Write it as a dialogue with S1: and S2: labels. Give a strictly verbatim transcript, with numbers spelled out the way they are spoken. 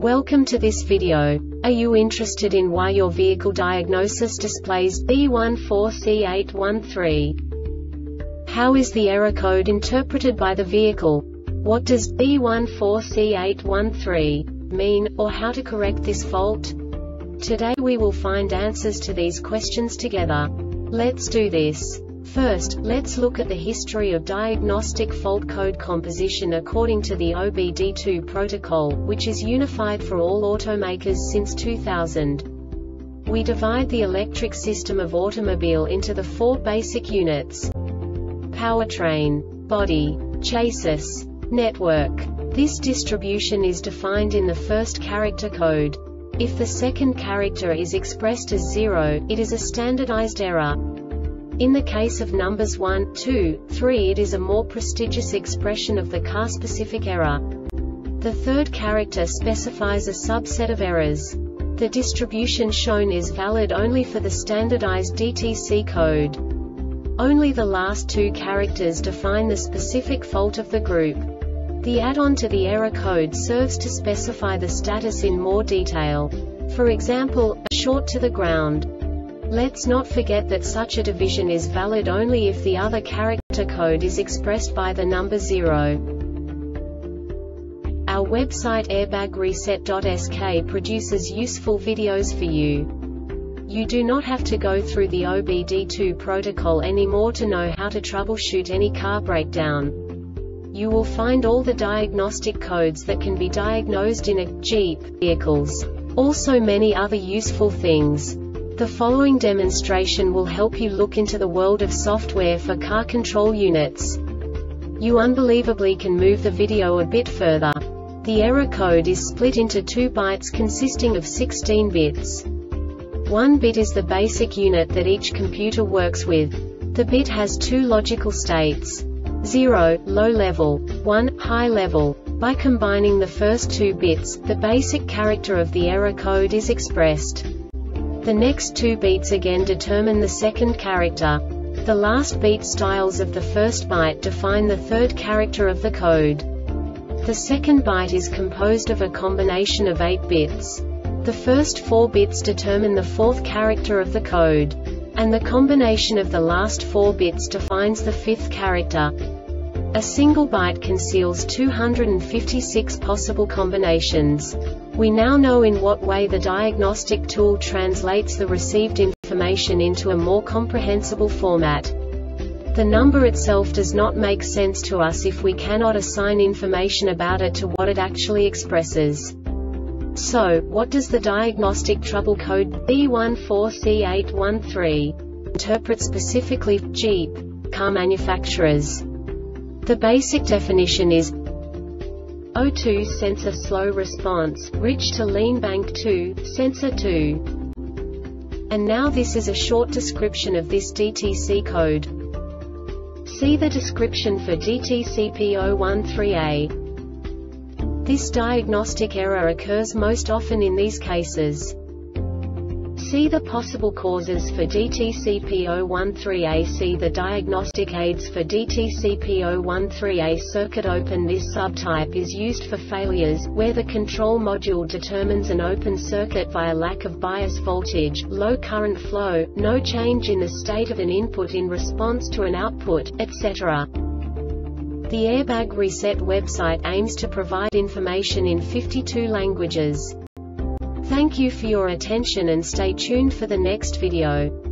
S1: Welcome to this video. Are you interested in why your vehicle diagnosis displays B one four C eight one three? How is the error code interpreted by the vehicle? What does B one four C eight one three mean, or how to correct this fault? Today we will find answers to these questions together. Let's do this. First, let's look at the history of diagnostic fault code composition according to the O B D two protocol, which is unified for all automakers since two thousand. We divide the electric system of automobile into the four basic units: powertrain, body, chassis, network. This distribution is defined in the first character code. If the second character is expressed as zero, it is a standardized error. In the case of numbers one, two, three, it is a more prestigious expression of the car-specific error. The third character specifies a subset of errors. The distribution shown is valid only for the standardized D T C code. Only the last two characters define the specific fault of the group. The add-on to the error code serves to specify the status in more detail. For example, a short to the ground. Let's not forget that such a division is valid only if the other character code is expressed by the number zero. Our website airbag reset dot S K produces useful videos for you. You do not have to go through the O B D two protocol anymore to know how to troubleshoot any car breakdown. You will find all the diagnostic codes that can be diagnosed in a Jeep vehicles. Also many other useful things. The following demonstration will help you look into the world of software for car control units. You unbelievably can move the video a bit further. The error code is split into two bytes consisting of sixteen bits. One bit is the basic unit that each computer works with. The bit has two logical states: zero, low level, one, high level. By combining the first two bits, the basic character of the error code is expressed. The next two beats again determine the second character. The last beat styles of the first byte define the third character of the code. The second byte is composed of a combination of eight bits. The first four bits determine the fourth character of the code. And the combination of the last four bits defines the fifth character. A single byte conceals two hundred fifty-six possible combinations. We now know in what way the diagnostic tool translates the received information into a more comprehensible format. The number itself does not make sense to us if we cannot assign information about it to what it actually expresses. So, what does the diagnostic trouble code B one four C eight one three interpret specifically for Jeep car manufacturers? The basic definition is O two sensor slow response, ridge to lean bank two, sensor two. And now this is a short description of this D T C code. See the description for D T C P zero one three A. This diagnostic error occurs most often in these cases. See the possible causes for D T C P zero one three A. See the diagnostic aids for D T C P zero one three A circuit open. This subtype is used for failures, where the control module determines an open circuit via lack of bias voltage, low current flow, no change in the state of an input in response to an output, et cetera. The Airbag Reset website aims to provide information in fifty-two languages. Thank you for your attention and stay tuned for the next video.